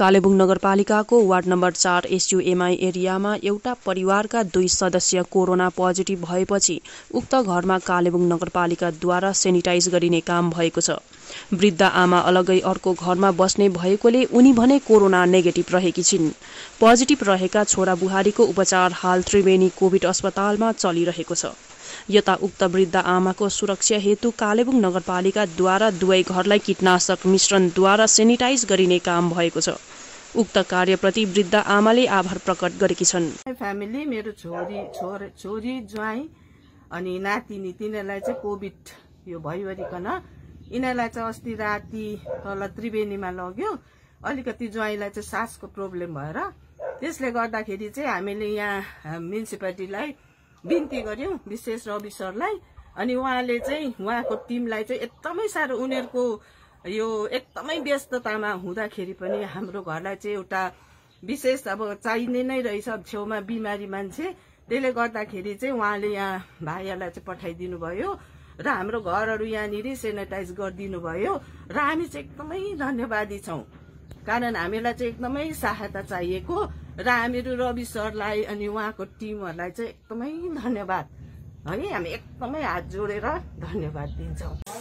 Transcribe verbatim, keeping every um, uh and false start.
कालेबुङ नगरपालिकाको ward number चार SUMI एरियामा एउटा परिवारका दुई सदस्य कोरोना पोजिटिभ भएपछि उक्त घरमा कालेबुङ नगरपालिकाद्वारा सेनिटाइज गरिने काम भएको छ। वृद्ध आमा अलगै अर्को घरमा बस्ने भएकोले उनी भने कोरोना नेगेटिभ रहेकी छिन्। पोजिटिभ रहेका छोरा बुहारीको उपचार हाल त्रिवेणी कोभिड अस्पतालमा चलिरहेको छ। यता उक्त वृद्ध आमाको सुरक्षा हेतु कालेबुङ नगरपालिकाद्वारा दुवै घरलाई कीटनाशक मिश्रणद्वारा सेनिटाइज गरिने काम भएको छ। उक्त कार्यप्रति वृद्ध आमाले आभार प्रकट गरेकी छन्। फ्यामिली मेरो छोरी छोरी छोरी ज्वाइँ अनि नातिनी तिनीहरूलाई चाहिँ कोभिड यो भइवरिकन यिनीहरूलाई चाहिँ अस्ति राति तल त्रिवेणीमा लग्यो। अलिकति ज्वाइँलाई चाहिँ सासको प्रब्लम भएर त्यसले गर्दाखेरि चाहिँ हामीले यहाँ म्युनिसिपालिटीलाई बिन्ती गर्यौं, विशेष रवि सरलाई। अनि उहाँले चाहिँ उहाँको टिमलाई चाहिँ एकदमै साह्रो उनीहरूको यो एकदमै व्यस्ततामा हुँदाखेरि पनि हाम्रो घरलाई चाहिँ एउटा विशेष अब चाहिने नै रहेछ, छेउमा बिमारी मान्छे। त्यसले गर्दाखेरि चाहिँ उहाँले यहाँ भाइहरूलाई चाहिँ पठाइदिनु भयो र हाम्रो घरहरू यहाँनिर सेनिटाइज गरिदिनु भयो र हामी चाहिँ एकदमै धन्यवादी छौँ। कारण हामीलाई चाहिँ एकदमै सहायता चाहिएको र हामीहरू रवि सरलाई अनि उहाँको टिमहरूलाई चाहिँ एकदमै धन्यवाद है, हामी एकदमै हात जोडेर धन्यवाद दिन्छौँ।